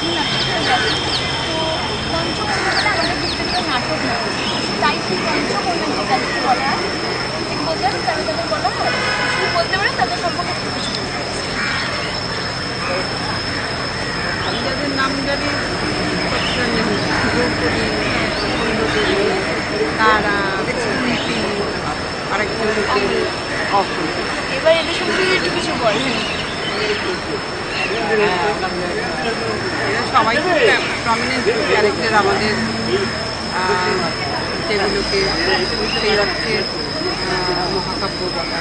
বিভিন্ন নাটক যাবে। তো পঞ্চকন্যাটা আমাদের ক্ষেত্রে নাটক নয়, তাই সেই পঞ্চকন্যা যে তাদেরকে বলা হয়, ঠিক বলতে হবে তারা তাদের বলা হয়, শুধু বলতে পারে তাদের সম্পর্কে কিছু। আমি যাদের নাম জানি দ্রৌপদী, তারা, কুন্তি, আরেকজনকে এবার এদের সম্পর্কে একটু কিছু বলেন। এরা সবাই খুব প্রমিনেন্ট ক্যারেক্টার আমাদের, যেগুলোকে সেই অর্থে মহাকাব্য বলা।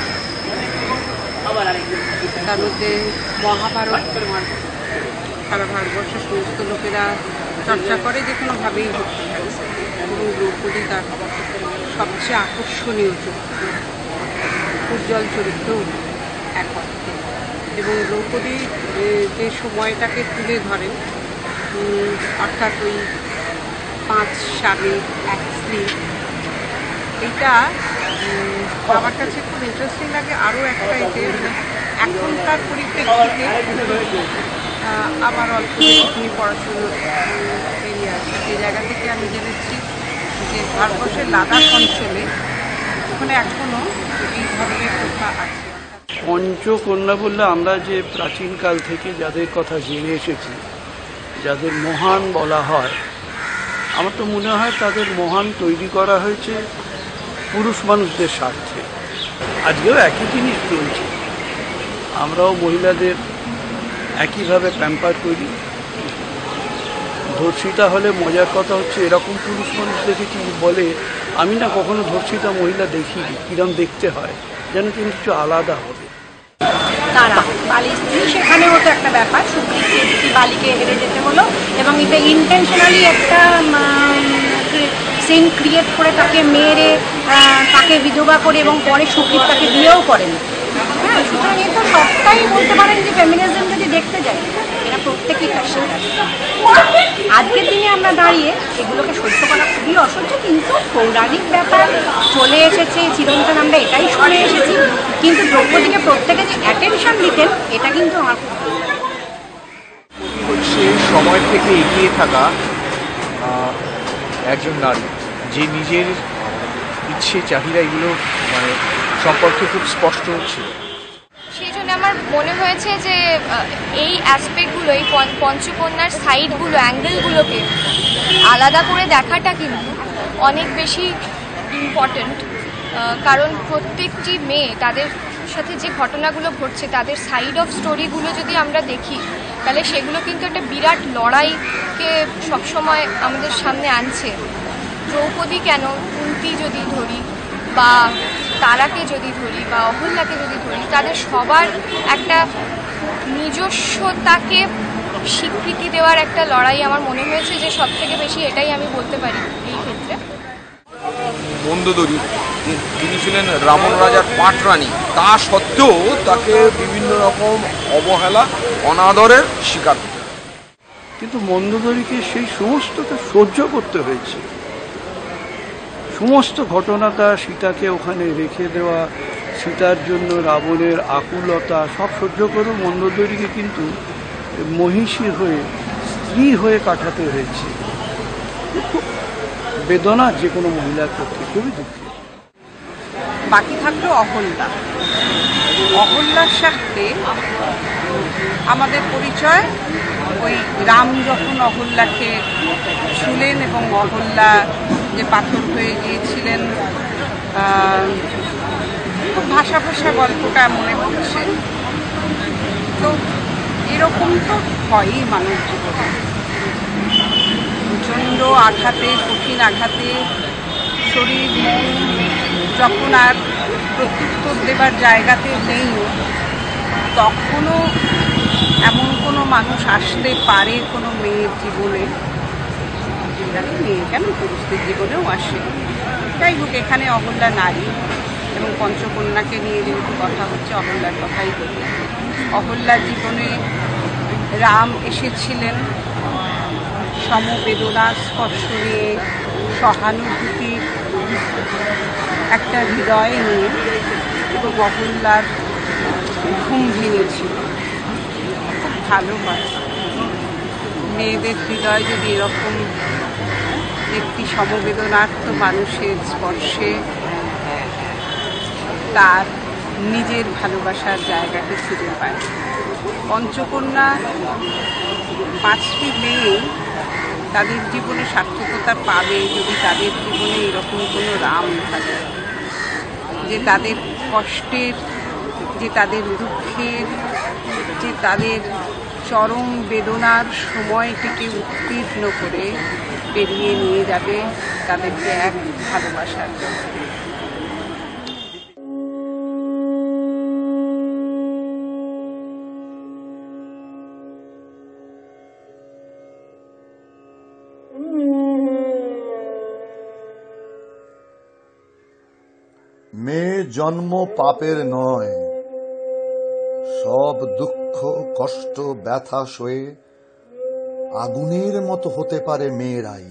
তার মধ্যে মহাভারত সারা ভারতবর্ষের সমস্ত লোকেরা চর্চা করে যে কোনোভাবেই হচ্ছে, এবং দ্রৌপদী তার সবচেয়ে আকর্ষণীয় চরিত্র, উজ্জ্বল চরিত্র এক অর্থে। এবং দ্রৌপদী যে সময়টাকে তুলে ধরেন, অর্থাৎ ওই 5 স্বামী 1 স্ত্রী, এইটা আমার কাছে খুব ইন্টারেস্টিং লাগে। আরও একটা যে এখনকার পরিপ্রেক্ষিতে আমার অল্প পড়াশুনোর এরিয়া আছে, সেই জায়গা থেকে আমি জেনেছি যে ভারতবর্ষের লাদাখ অঞ্চলে ওখানে এখনও এই ধরনের প্রথা আছে। পঞ্চকন্যা বললে আমরা যে প্রাচীনকাল থেকে যাদের কথা জেনে এসেছি, যাদের মহান বলা হয়, আমার তো মনে হয় তাদের মহান তৈরি করা হয়েছে পুরুষ মানুষদের স্বার্থে। আজকেও একই জিনিস চলছে, আমরাও মহিলাদের একইভাবে প্যাম্পার করি। ধর্ষিতা হলে মজার কথা হচ্ছে এরকম পুরুষ মানুষ দেখেছি বলে, আমি না কখনো ধর্ষিতা মহিলা দেখিনি, কিরম দেখতে হয় যেন তুমি কিছু আলাদা হবে। তারা বালির স্ত্রী, সেখানেও তো একটা ব্যাপার, সুগ্রীবকে বালিকে হেরে যেতে হলো, এবং এটা ইন্টেনশনালি একটা সিন ক্রিয়েট করে তাকে মেরে তাকে বিধবা করে, এবং পরে সুগ্রীব তাকে বিয়েও করেন। হ্যাঁ, সুতরাং এ তো সবটাই বলতে পারেন যে ফেমিনিজম যদি দেখতে যাই, এরা প্রত্যেকেই তার শিকার। আজকের দিনে আমরা দাঁড়িয়ে এগুলোকে সহ্য করা খুবই অসহ্য, কিন্তু পৌরাণিক ব্যাপার চলে এসেছে, চিরন্তন আমরা এটাই শুনে এসেছি। কিন্তু দ্রৌপদীকে প্রত্যেকে যে অ্যাটেনশন দিতেন, এটা কিন্তু আমার খুব ভালো লাগে। হচ্ছে সময় থেকে এগিয়ে থাকা একজন নারী, যে নিজের ইচ্ছে চাহিদা এগুলো সম্পর্কে খুব স্পষ্ট ছিল। সেই জন্য আমার মনে হয়েছে যে এই অ্যাসপেক্টগুলো, এই পঞ্চকন্যার সাইডগুলো, অ্যাঙ্গেলগুলোকে আলাদা করে দেখাটা কিন্তু অনেক বেশি ইম্পর্ট্যান্ট। কারণ প্রত্যেকটি মেয়ে, তাদের সাথে যে ঘটনাগুলো ঘটছে, তাদের সাইড অফ স্টোরিগুলো যদি আমরা দেখি, তাহলে সেগুলো কিন্তু একটা বিরাট লড়াইকে সবসময় আমাদের সামনে আনছে। দ্রৌপদী কেন, কুন্তি যদি ধরি, বা তারাকে যদি ধরি, বা অহল্যাকে যদি ধরি, তাদের সবার একটা নিজস্বতাকে স্বীকৃতি দেওয়ার একটা লড়াই আমার মনে হয়েছে যে সব থেকে বেশি এটাই আমি বলতে পারি এই ক্ষেত্রে। মন্দোদরী, তিনি ছিলেন রাবণ রাজার পাটরানী, তা সত্ত্বেও তাকে বিভিন্ন রকম অবহেলা, অনাদরের শিকার হতে হয়। কিন্তু মন্দোদরীকে সেই সমস্তকে সহ্য করতে হয়েছে। সমস্ত ঘটনাটা, সীতাকে ওখানে রেখে দেওয়া, সীতার জন্য রাবণের আকুলতা, সব সহ্য করেও মন্দোদরীকে কিন্তু মহিষী হয়ে, স্ত্রী হয়ে কাটাতে হয়েছে। খুব বেদনা যে কোনো মহিলার পক্ষে, খুবই দুঃখের। বাকি থাকলো অহল্যা। অহল্যার সাথে আমাদের পরিচয় ওই রাম যখন অহল্যাকে ছুলেন এবং অহল্যা যে পাথর হয়ে গিয়েছিলেন, খুব ভাষা ভাষা গল্পটা মনে পড়ছে। তো এরকম তো হয়ই মানুষ জীবনে, প্রচণ্ড আঘাতে, কঠিন আঘাতে শরীর মন যখন আর প্রত্যুত্তর দেবার জায়গাতে নেই, তখনও এমন কোনো মানুষ আসতে পারে কোনো মেয়ের জীবনে, যেটাকে মেয়ে কেন পুরুষদের জীবনেও আসে। যাই হোক, এখানে অহল্যা নারী এবং পঞ্চকন্যাকে নিয়ে যেহেতু কথা হচ্ছে, অহল্যার কথাই বলি। অহল্যার জীবনে রাম এসেছিলেন সমবেদনা স্পর্শ নিয়ে, সহানুভূতি একটা হৃদয় নিয়ে, এবং অহল্যার ঘুম ভেঙেছিল। খুব ভালো হয় মেয়েদের হৃদয় যদি এরকম একটি সমবেদনার্থ মানুষের স্পর্শে তার নিজের ভালোবাসার জায়গাকে ফিরে পায়। পঞ্চকন্যা 5টি মেয়ে তাদের জীবনে সার্থকতা পাবে যদি তাদের জীবনে এরকম কোনো রাম থাকে, যে তাদের কষ্টের, যে তাদের দুঃখের, যে তাদের চরম বেদনার সময়টিকে উত্তীর্ণ করে পেরিয়ে নিয়ে যাবে তাদেরকে এক ভালোবাসার জন্য। মেয়ে জন্ম পাপের নয়, সব দুঃখ কষ্ট ব্যথা সয়ে আগুনের মতো হতে পারে মেয়েরাই।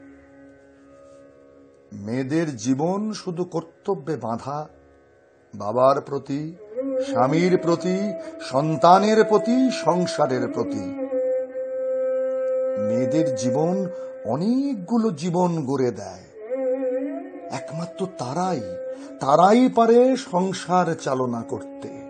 মেয়েদের জীবন শুধু কর্তব্যে বাঁধা, বাবার প্রতি, স্বামীর প্রতি, সন্তানের প্রতি, সংসারের প্রতি। মেয়েদের জীবন অনেকগুলো জীবন গড়ে দেয়। একমাত্র তারাই পারে সংসার চালনা করতে।